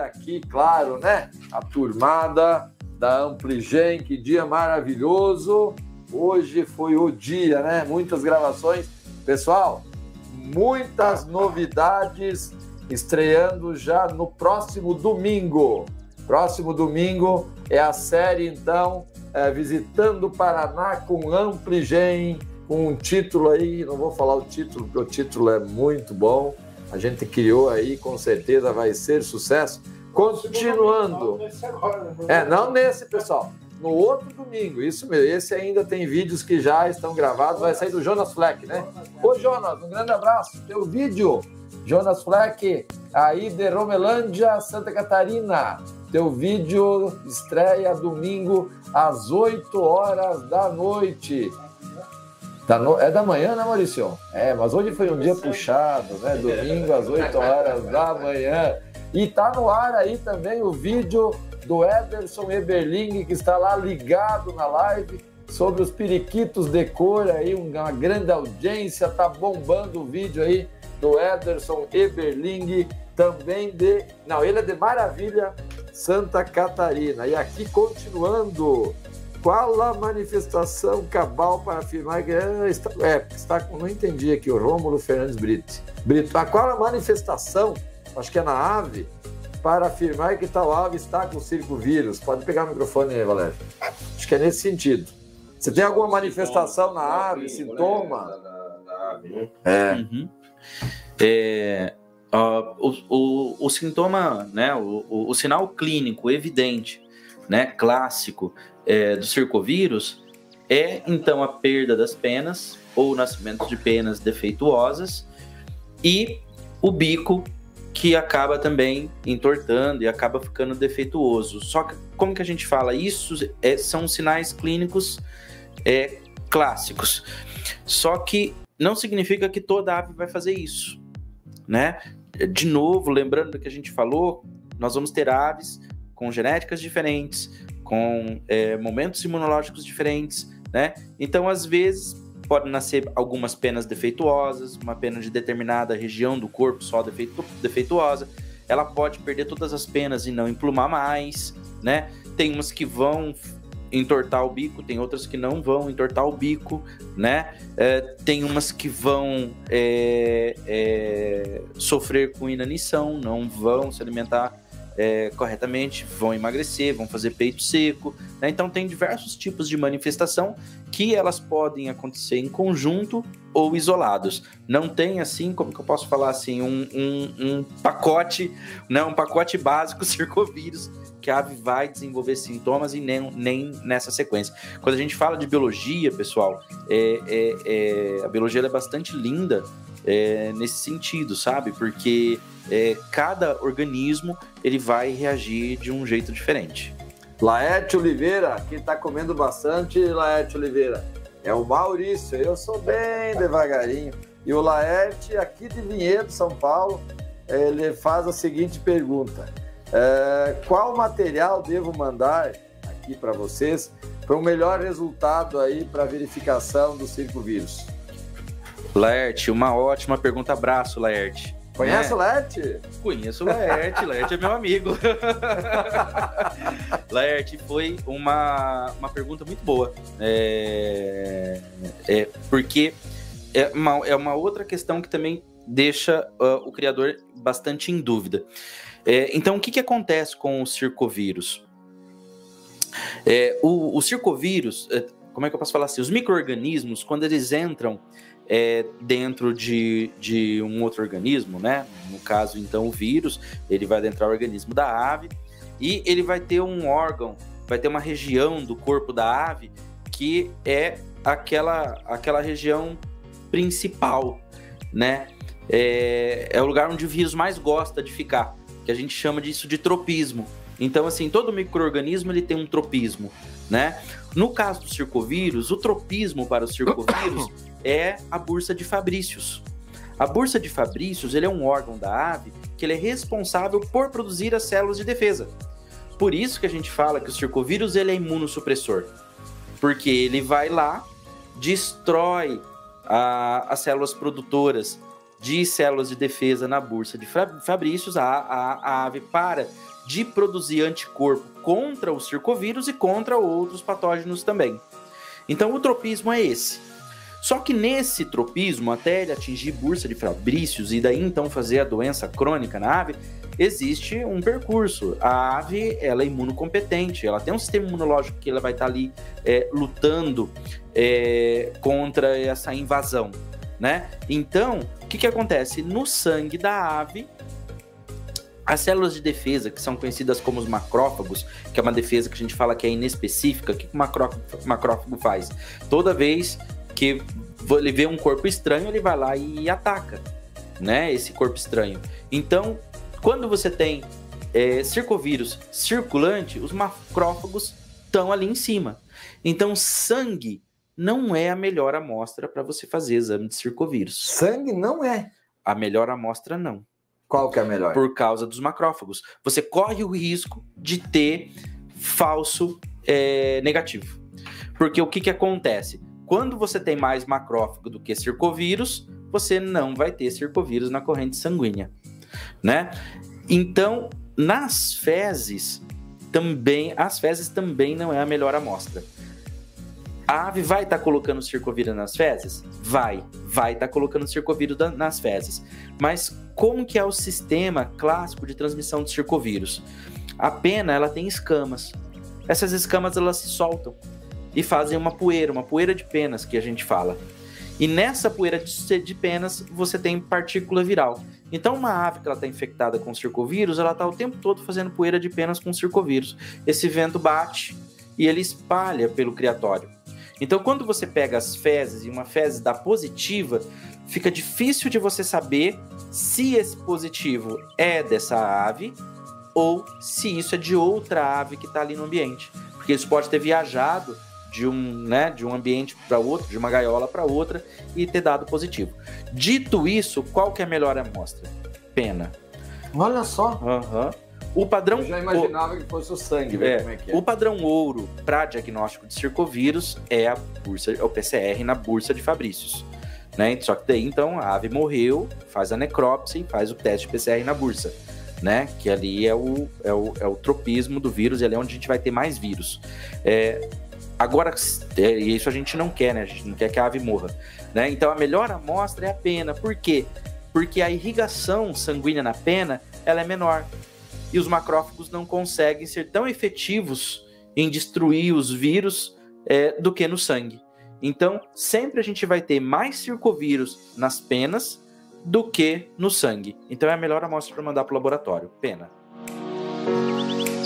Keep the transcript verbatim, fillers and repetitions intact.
aqui, claro, né? A turmada da Ampligen, que dia maravilhoso. Hoje foi o dia, né? Muitas gravações. Pessoal, muitas novidades estreando já no próximo domingo. Próximo domingo é a série, então, é, Visitando o Paraná com Ampligen, com um título aí, não vou falar o título, porque o título é muito bom. A gente criou aí, com certeza vai ser sucesso. Continuando. É, não nesse, pessoal. No outro domingo, isso mesmo. Esse ainda tem vídeos que já estão gravados. Vai sair do Jonas Fleck, né? Ô, Jonas, um grande abraço. Teu vídeo, Jonas Fleck, aí de Romelândia, Santa Catarina. Teu vídeo estreia domingo às oito horas da noite. Da no... É da manhã, né, Maurício? É, mas hoje foi um dia puxado, né? Domingo às oito horas da manhã. E tá no ar aí também o vídeo do Ederson Eberling, que está lá ligado na live, sobre os periquitos de cor aí, uma grande audiência, tá bombando o vídeo aí do Ederson Eberling, também de... Não, ele é de Maravilha, Santa Catarina. E aqui, continuando, qual a manifestação cabal para afirmar que... É, está, é, está com... Não entendi aqui, o Rômulo Fernandes Brito. Brito, qual a manifestação, acho que é na AVE, para afirmar que tal ave está com circovírus? Pode pegar o microfone aí, Valério. Acho que é nesse sentido. Você tem alguma manifestação na ave, sintoma? É. Uhum. É, uh, o, o, o sintoma, né, o, o, o sinal clínico evidente, né, clássico é, do circovírus é, então, a perda das penas ou o nascimento de penas defeituosas e o bico que acaba também entortando e acaba ficando defeituoso. Só que, como que a gente fala? Isso é, são sinais clínicos é, clássicos. Só que não significa que toda ave vai fazer isso, né? De novo, lembrando do que a gente falou, nós vamos ter aves com genéticas diferentes, com é, momentos imunológicos diferentes, né? Então, às vezes, podem nascer algumas penas defeituosas, uma pena de determinada região do corpo só defeitu defeituosa. Ela pode perder todas as penas e não emplumar mais, né? Tem umas que vão entortar o bico, tem outras que não vão entortar o bico, né? É, tem umas que vão é, é, sofrer com inanição, não vão se alimentar É, corretamente, vão emagrecer, vão fazer peito seco, né? Então tem diversos tipos de manifestação que elas podem acontecer em conjunto ou isolados. Não tem assim, como que eu posso falar assim, um, um, um pacote, né? um pacote básico circovírus que a ave vai desenvolver sintomas e nem, nem nessa sequência. Quando a gente fala de biologia, pessoal, é, é, é, a biologia é bastante linda é, nesse sentido, sabe? Porque É, cada organismo ele vai reagir de um jeito diferente. Laerte Oliveira, quem está comendo bastante, Laerte Oliveira, é o Maurício. Eu sou bem devagarinho. E o Laerte, aqui de Vinhedo, São Paulo, ele faz a seguinte pergunta: é, qual material devo mandar aqui para vocês para um melhor resultado aí para verificação do circovírus? Laerte, uma ótima pergunta. Abraço, Laerte. Conhece é. o Laerte? Conheço o Laerte, Laerte é meu amigo. Laerte, foi uma, uma pergunta muito boa, é, é, porque é uma, é uma outra questão que também deixa uh, o criador bastante em dúvida. É, então, o que, que acontece com o circovírus? É, o, o circovírus, como é que eu posso falar assim? Os micro-organismos, quando eles entram É, dentro de, de um outro organismo, né? No caso, então, o vírus, ele vai adentrar o organismo da ave e ele vai ter um órgão, vai ter uma região do corpo da ave que é aquela, aquela região principal, né? É, é o lugar onde o vírus mais gosta de ficar, que a gente chama disso de tropismo. Então, assim, todo micro-organismo ele tem um tropismo, né? No caso do circovírus, o tropismo para o circovírus é a bursa de Fabrícios. A bursa de Fabrícios, ele é um órgão da ave que ele é responsável por produzir as células de defesa. Por isso que a gente fala que o circovírus ele é imunossupressor, porque ele vai lá, destrói a, as células produtoras de células de defesa na bursa de Fabrícios, a, a, a ave para de produzir anticorpo contra o circovírus e contra outros patógenos também. Então o tropismo é esse. Só que nesse tropismo, até ele atingir bursa de Fabrícios e daí então fazer a doença crônica na ave, existe um percurso. A ave, ela é imunocompetente, ela tem um sistema imunológico que ela vai estar ali é, lutando é, contra essa invasão, né? Então, o que que acontece? No sangue da ave, as células de defesa, que são conhecidas como os macrófagos, que é uma defesa que a gente fala que é inespecífica, o que, que o macrófago, macrófago faz? Toda vez que ele vê um corpo estranho, ele vai lá e ataca, né, esse corpo estranho. Então, quando você tem é, circovírus circulante, os macrófagos estão ali em cima. Então, sangue não é a melhor amostra para você fazer exame de circovírus. Sangue não é? A melhor amostra, não. Qual que é a melhor? Por causa dos macrófagos. Você corre o risco de ter falso é, negativo. Porque o que, que acontece? Quando você tem mais macrófago do que circovírus, você não vai ter circovírus na corrente sanguínea, né? Então, nas fezes, também, as fezes também não é a melhor amostra. A ave vai estar tá colocando circovírus nas fezes? Vai, vai estar tá colocando circovírus da, nas fezes. Mas como que é o sistema clássico de transmissão de circovírus? A pena, ela tem escamas. Essas escamas, elas se soltam e fazem uma poeira, uma poeira de penas, que a gente fala. E nessa poeira de, de penas, você tem partícula viral. Então, uma ave que ela está infectada com circovírus, ela está o tempo todo fazendo poeira de penas com circovírus. Esse vento bate e ele espalha pelo criatório. Então, quando você pega as fezes e uma fezes dá positiva, fica difícil de você saber se esse positivo é dessa ave ou se isso é de outra ave que está ali no ambiente. Porque isso pode ter viajado de um, né, de um ambiente para outro, de uma gaiola para outra e ter dado positivo. Dito isso, qual que é a melhor amostra? Pena. Olha só. Uhum. O padrão... Eu já imaginava o... que fosse o sangue, é, como é que é. O padrão ouro para diagnóstico de circovírus é a bursa, é o P C R na bursa de Fabrícios, né? Só que daí, então, a ave morreu, faz a necrópsia e faz o teste de P C R na bursa, né? Que ali é o, é o, é o tropismo do vírus e ali é onde a gente vai ter mais vírus. É... Agora, isso a gente não quer, né? A gente não quer que a ave morra, né? Então, a melhor amostra é a pena. Por quê? Porque a irrigação sanguínea na pena, ela é menor. E os macrófagos não conseguem ser tão efetivos em destruir os vírus é, do que no sangue. Então, sempre a gente vai ter mais circovírus nas penas do que no sangue. Então, é a melhor amostra para mandar para o laboratório. Pena.